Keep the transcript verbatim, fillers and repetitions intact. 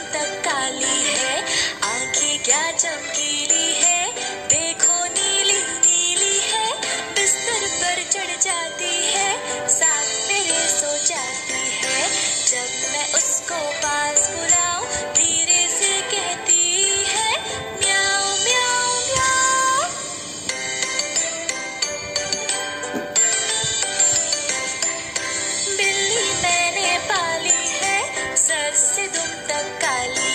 तक काली है, आंखें क्या चमकीली है, देखो नीली नीली है, बिस्तर पर चढ़ जाती है, साथ मेरे सो जाती है, जब मैं उसको पास बुलाऊं धीरे से कहती है म्याऊं म्याऊं म्याऊं। बिल्ली मैंने पाली है, सर से दुम तक काली